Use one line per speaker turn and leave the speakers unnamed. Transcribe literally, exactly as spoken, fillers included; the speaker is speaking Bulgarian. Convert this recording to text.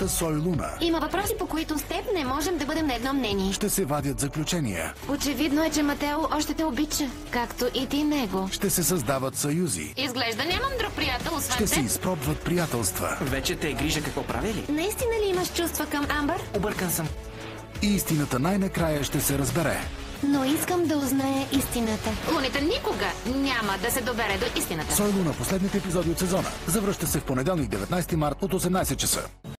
подкаста Сой Луна.
Има въпроси, по които с теб не можем да бъдем на едно мнение.
Ще се вадят заключения.
Очевидно е, че Матео още те обича, както и ти него.
Ще се създават съюзи.
Изглежда нямам друг приятел, освен
Ще се
теб.
изпробват приятелства.
Вече те е грижа какво прави ли?
Наистина ли имаш чувства към Амбър?
Объркан съм.
И истината най-накрая ще се разбере.
Но искам да узная истината.
Луните никога няма да се добере до истината.
Сой Луна, последните епизоди от сезона. Завръща се в понеделник, деветнайсети март от осемнайсет часа.